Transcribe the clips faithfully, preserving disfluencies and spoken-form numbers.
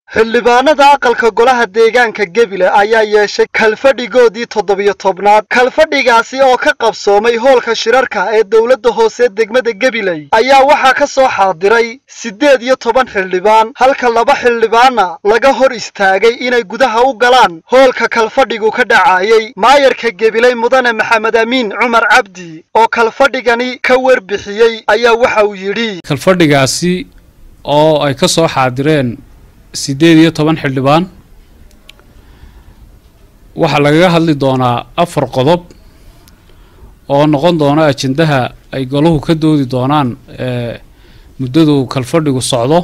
xildhibaanada aqalka golaha deegaanka Gabiley ayaa yeeshay kalfadhigoodii toddobiyo tobnaad kalfadhigaasi oo ka qabsoomay hoolka shirarka ee dawladda hoose degmada Gabiley ayaa waxa ka soo xaadiray siddeed iyo toban xildhibaan halka laba xildhibaana laga hor istaagay inay gudaha u galaan hoolka kalfadhigu ka dhacayay maayarka Gabiley mudane Maxamed Amiin Cumar Cabdi oo kalfadhigani ka warbixiyay ayaa waxa uu yiri kalfadhigaasi oo ay ka soo xaadireen siddeed iyo toban xildhibaan waxa laga hadli doonaa afar qodob oo noqon doona ajendaha ay goluhu ka doodi doonaan ee muddadu kalfadhigu socdo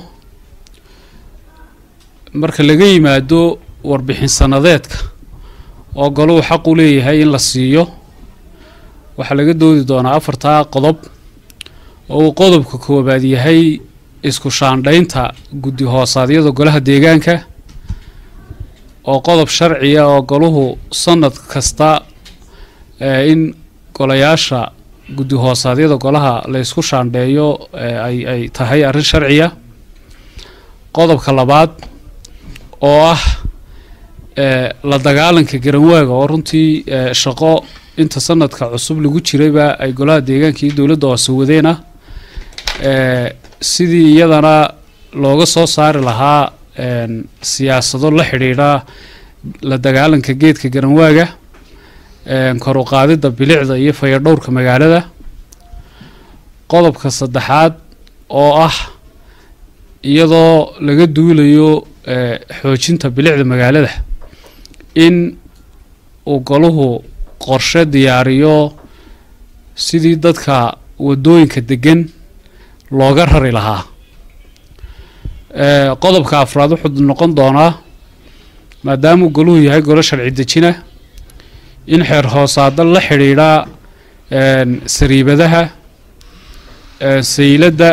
marka laga yimaado warbixin sanadeedka oo goluhu xaq u leeyahay in la siiyo waxa laga doodi doonaa afarta qodob oo qodobka koobaad yahay isku shaandhaynta guddi hoosaadyada golaha deegaanka oo qodob sharci ah oo goluhu sanad kasta ee in golayaasha guddi hoosaadyada golaha la isku shaandheeyo ay ay tahay arrin sharci ah qodobka labaad oo ah ee la dagaalanka garanwaaga oo runtii shaqo inta sanadka cusub lagu jirayba ay golaha deegaanka iyo dawladda hoose wadeen ah ee sidii iyadana looga soo saari lahaa een siyaasado la xiriira la dagaalanka geedka garanwaaga een kor u qaadida bilicda iyo fayadhowrka magaalada qodobka saddexaad oo ah iyadoo laga duulayo ee xoojinta bilicda magaalada in uu goluhu qorshe diyaariyo sidii dadka wadooyinka degan looga rari lahaa ee qodobka afraad wuxuu noqon doonaa maadaama goluhu yahay golo sharci dejina in xeer hoosaad la xiriira een sariibadaha ee sayladda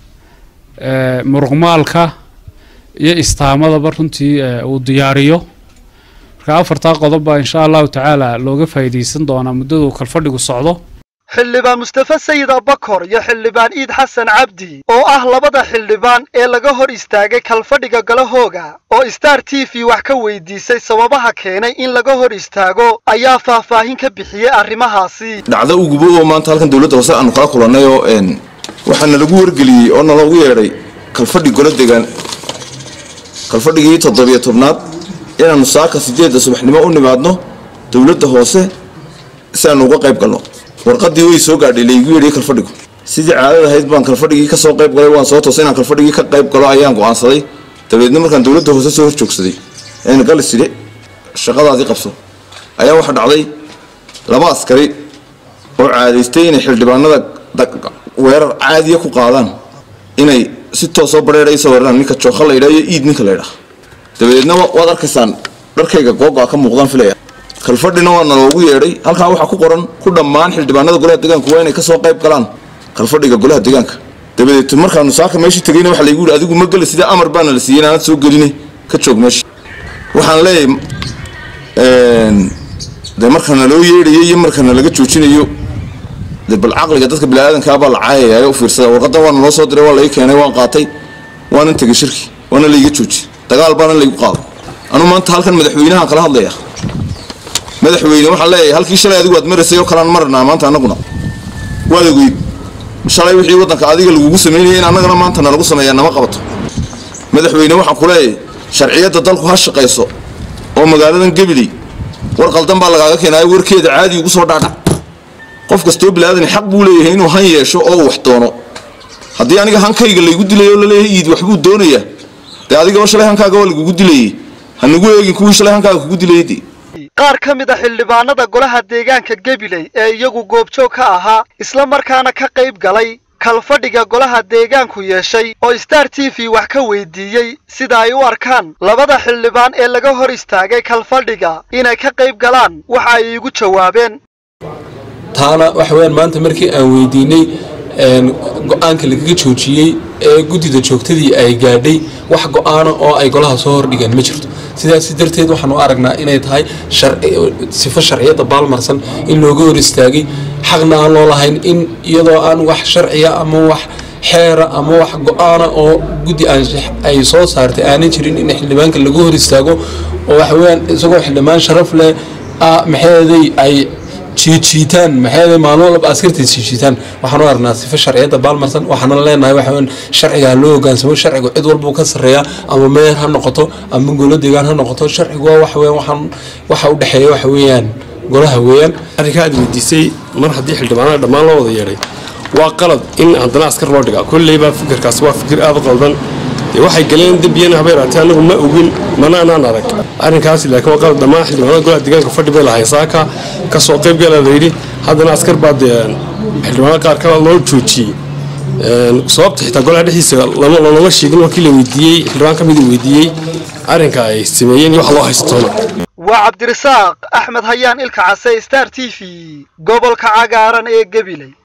ee muruqmaalka iyo istaamada runtii uu diyaariyo marka afarta qodob baa insha Allah taala looga faa'iideysan doonaa muddada kalfadhigu socdo xildhibaan Mustafa Sayid Abakar iyo xildhibaan Iid Xasan Cabdi oo ah labada xildhibaan ee laga hor istaagay kalfadhiga galahooga oo Star T V wax ka weydiisay sababaha keenay in laga hor istaago ayaa faahfaahin ka bixiyay arrimahaasi dhacdo ugu oo maanta halkan dawladda hoose aanu kala kulannay oo een waxaana lagu wargeliyay oo nalagu yeeray kalfadhi golo deegaan kalfadhigii toddobiyo tobnaad inaanu saaka sideedda subaxnimo u nimaadno dawladda hoose si aanu uga qayb galno warqadii way soo gaadhay leeygu yiri kalfadhigu sidii caadada ahayd baan kalfadhigii ka soo qayb galay waan soo toosay inaan kalfadhigii ka qayb galo ayaan go'aansaday dabeedna markaan dawladda hoose soo horjoogsaday ayna gal side shaqadaadii qabso ayaa waxa dhacday laba askari oo caadaystay inay xildhibaanada weerar caadiya ku qaadaan inay si toos oo bareerayso weeraraan ninka jooxa la yiraahdo iid ninka la yiraahdo dabeedna waad arkaysaan dharkayga googo ka muuqdaan filaya kalfadhina waa naloogu yeeray halka waxa ku qoran ku dhamaan xildhibaanada golaha deegaanka waa inay ka soo qayb galaan kalfadhiga golaha deegaanka dabadeed markaanu saaka meeshii tagayna waxa la igu yiri adigu ma gal sida amar baan la siiyay inaan soo galinay ka joog meeshii waxaan leeyahay een de markana loo yeeray iyo markana laga joojinayo de bal aqliga dadka bilaadanka baa la caayay oo fiirsada warqadan waan loo soo diray waa la ii keenay waan qaatay waan tagay shirki waana la iga joojiyay dagaal baan la igu qaaday anu maanta halkan madaxweynaha kala hadlaya madaxweyne waxa leeyahay halkii shalay adigu aad marisay oo kalaan marnaa maanta anaguna waadagu shalay wixii wadanka adiga lagu sameeyay in anagana maanta lagu sameeyaa nama qabato madaxweyne waxa ku leeyahay sharciyada dalku ha shaqeyso oo magaaladan Gabiley war qaldan baa laga keenay warkeeda caadi ugu soo dhaadhac qof kasto bilaadan xaq buu leeyahay inuu han yeesho oo wax doono hadii aniga hankayga la igu dilayo la leeyahay iid wax buu doonayaa de adiga shalay hankaaga waa lagu dilayay hanagu eegin kuwii shalay hankaaga kugu dilayay qaar ka mid ah xildhibaanada golaha deegaanka Gabiley ee iyagu goobjoog ka ahaa isla markaana ka qayb galay kalfadhiga golaha deegaanku yeeshay oo Star T V wax ka weydiiyay sida ay u arkaan labada xildhibaan ee laga hor istaagay kalfadhiga inay ka qayb galaan waxa ay igu jawaabeen taana wax weyn maanta markii aan weydiinay een go'aanka laga joojiyay ee guddida joogtadii ay gaadhay wax go'aan oo ay golaha soo hordhigeen ma jirto sidaas darteed waxaan u aragnaa inay tahay sharci sifo sharciyada baalmarsan in looga hor istaagay xaqna aan loo lahayn in iyadoo aan wax sharciya ama wax xeera ama wax go'aana oo guddi anshax ay soo saartay aanay jirin in xildhibaanka lagu hor istaago oo waxa weeyaan isagoo xildhibaan sharaf leh maxay ay jiijiitaan maxay maalmo laba askartii jiijiitaan waxaan u arnaa sifo sharciyada baalmarsan waxaan leenahay waxa weyn sharciga loo hogaansamo sharciga cid walba ka sareeya ama meel ha noqoto ama golo deegaan ha noqoto sharcigu waxa weyn waxaan waxa u dhaxeeyo waxa weeyaan golaha weeyaan arrinka aad weydiisay mar haddii xildhibaanada dhammaan loo wada yeedhay waa qalad in haddana askar loo dhigaa kolleyba fikirkaas waa fikir aad u qaldan waxay galeen dambiyana habeeraatay anagu ma ogin mana anaan arag arrinkaasi laakiin waa qalad dhammaan xildhibaanada golaha deegaanka fadhi bay lahayn saaka ka soo qayb gala la yidhi haddana askar baa xildhibaanada qaar kale loo joojiyey sababta xitaa golaha dhexdiisa looma sheegin markii la weydiiyey xildhibaan ka mid weydiiyey arrinka ay sameeyeen iyo wax loo haystoona waa cabdirasaaq axmed hayaan ilka case star t v gobolka cagaaran ee Gabiley.